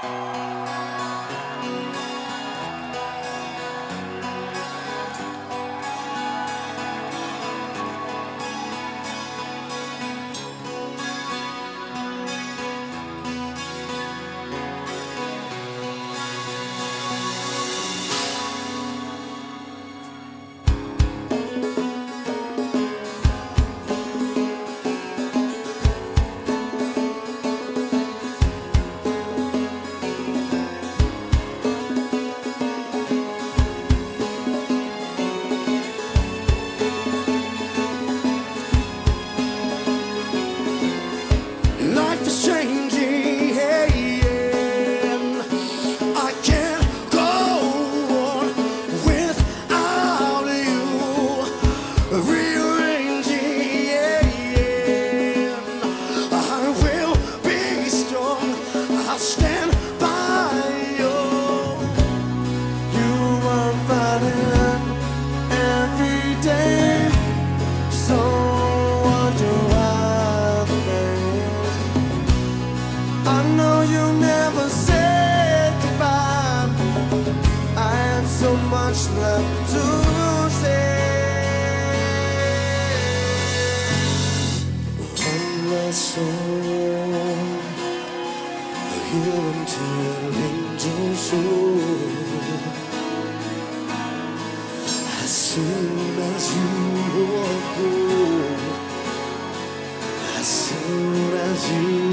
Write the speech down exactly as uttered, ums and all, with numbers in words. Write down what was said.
Life is changing, and I can't go on without you. Rearranging, I will be strong. I'll stand by you. You are fighting every day, so what do I? I know you never said goodbye. I had so much left to say. One last song, here until angels soar. As soon as you walk through, as soon as you